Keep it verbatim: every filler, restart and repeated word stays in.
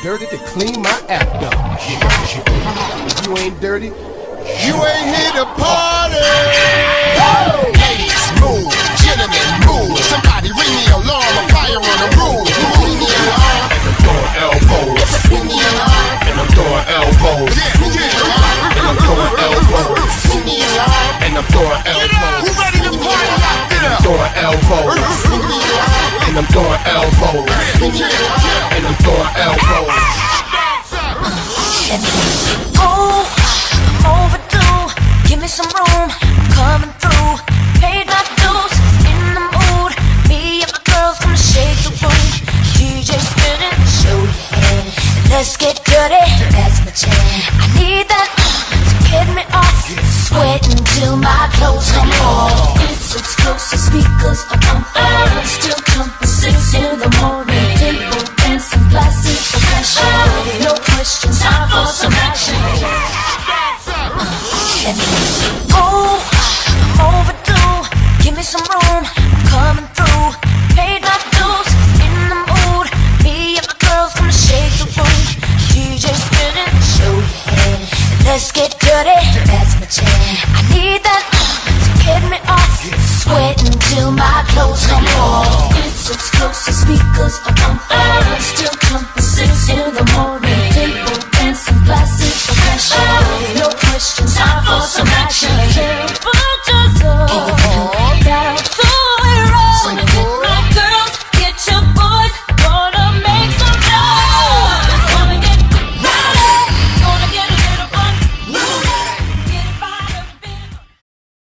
dirty to clean my act up. If you ain't dirty, you ain't here to party. Ladies, move. Gentlemen, move. Somebody ring the alarm. A fire on the roof. Ring the alarm. And I'm throwing elbows. Ring the alarm. And I'm throwing elbows. Ring the alarm. And I'm throwing elbows. Ring the alarm. And I'm throwing elbows. Who ready to party out there? Throwing elbows. Ring the alarm. And I'm throwing elbows. Ring the alarm. And I'm throwing elbows. Oh, I'm overdue. Give me some room. I'm coming through. Paid my dues. In the mood. Me and my girls gonna shake the room. D J spinning. Show your hand. Let's get dirty. That's my jam. I need that to get me off. Sweating till my clothes come off. It's explosive speakers are pumping. Still jumping six in the morning. Table dancing, glasses of passion. No questions, time for some action. And oh, I'm overdue. Give me some room. I'm coming through. Paid my dues. In the mood. Me and my girls gonna shake the room. D J spinning. Show your hand. Let's get dirty. That's my jam. I need that to get me off. Sweating till my clothes come off. It's explosive speakers are pumping. Still jumping six in the